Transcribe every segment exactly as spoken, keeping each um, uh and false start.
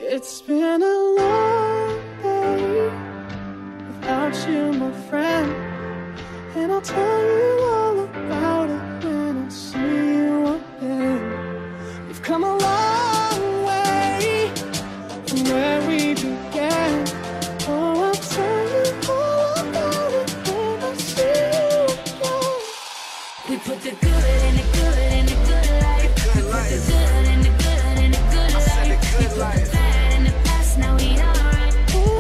It's been a long day without you, my friend, and I'll tell you all about it when I see you again. We've come a long way from where we began. Oh, I'll tell you all about it when I see you again. We put the good in the good in the good life. We put the good in the good in the good life. We put the bad in the past, now we alright.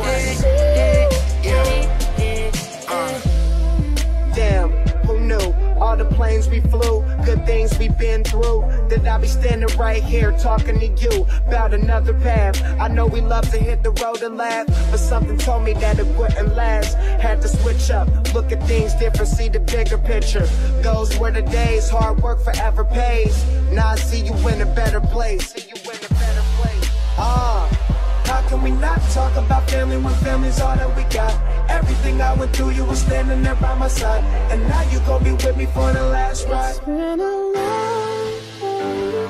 Damn, who knew? All the planes we flew, good things we've been through, that I'll be standing right here talking to you about another path. I know we love to hit the road and laugh, but something told me that it wouldn't last. Had to switch up, look at things different, see the bigger picture. Goes where the days, hard work forever pays. Now I see you in a better place. See you in a better place. Ah. How can we not talk about family when family's all that we got? Everything I went through, you were standing there by my side, and now you gon' be with me for the last ride. It's been a long day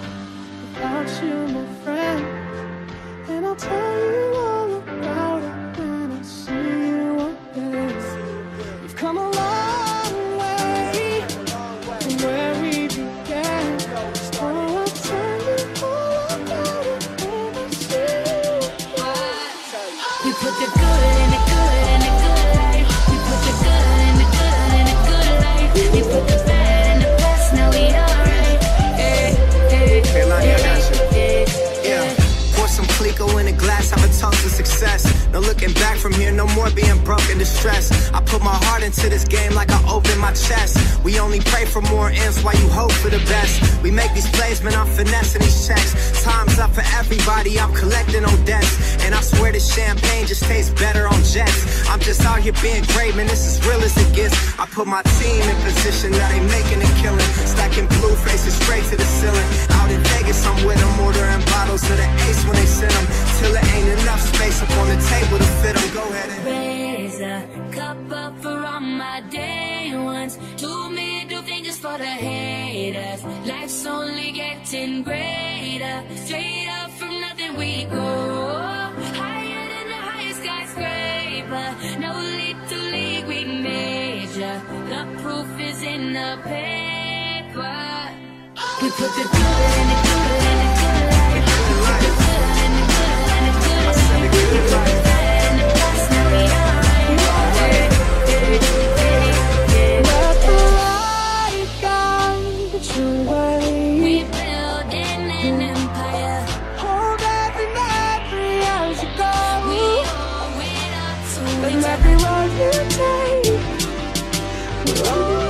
without you, my friend, and I'll tell you all about it when I see you again. We've come a long way from where we began. Oh, I'll tell you all about it when I see you again. We put the good in the good in the good life. We put the good in the good in the good life. We put the bad in the past, now we alright. Hey, hey, Hey, Lonnie, I got you. hey, Yeah. Pour some Clico in a glass, have a toast to success. No looking back from here, no more being broke and distressed. I put my heart into this game like I open my chest. We only pray for more ends while you hope for the best. We make these plays, man, I'm finessing these checks. Time's up for everybody, I'm collecting on debts. And I swear this champagne just tastes better on jets. I'm just out here being great, man, this is real as it gets. I put my team in position, now they making a killing. Stacking blue faces straight to the ceiling. Out in Vegas, I'm with them, ordering bottles of the Ace when they send them. Till there ain't enough space up on the table to fit them. Go ahead and raise a cup up for all my day ones. Two middle fingers for the haters. Life's only getting greater. Straight up from nothing we go. Higher than the highest skyscraper. No little league we major. The proof is in the paper. We put the good in the good in the good life. We put the good in the good in the good life. We put the bad in the past, now we alright. Let the light guide your way. We building an empire. Hold every memory as you go. We owe it up to And each every other. road you take will